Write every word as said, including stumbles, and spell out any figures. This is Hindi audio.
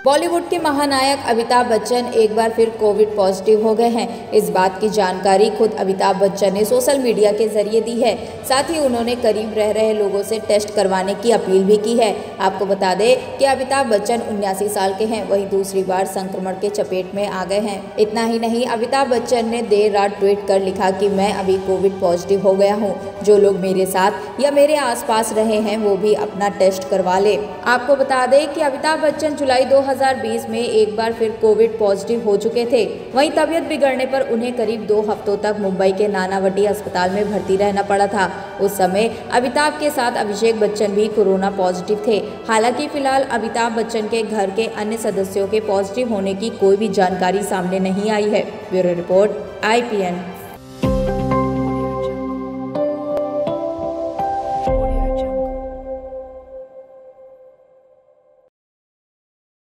बॉलीवुड के महानायक अमिताभ बच्चन एक बार फिर कोविड पॉजिटिव हो गए हैं। इस बात की जानकारी खुद अमिताभ बच्चन ने सोशल मीडिया के जरिए दी है। साथ ही उन्होंने करीब रह रहे लोगों से टेस्ट करवाने की अपील भी की है। आपको बता दें कि अमिताभ बच्चन उन्यासी साल के हैं, वहीं दूसरी बार संक्रमण के चपेट में आ गए हैं। इतना ही नहीं, अमिताभ बच्चन ने देर रात ट्वीट कर लिखा कि मैं अभी कोविड पॉजिटिव हो गया हूँ। जो लोग मेरे साथ या मेरे आसपास रहे हैं वो भी अपना टेस्ट करवा ले। आपको बता दें कि अमिताभ बच्चन जुलाई दो दो हज़ार बीस में एक बार फिर कोविड पॉजिटिव हो चुके थे। वहीं तबीयत बिगड़ने पर उन्हें करीब दो हफ्तों तक मुंबई के नानावटी अस्पताल में भर्ती रहना पड़ा था। उस समय अमिताभ के साथ अभिषेक बच्चन भी कोरोना पॉजिटिव थे। हालांकि फिलहाल अमिताभ बच्चन के घर के अन्य सदस्यों के पॉजिटिव होने की कोई भी जानकारी सामने नहीं आई है। Bureau report I P N.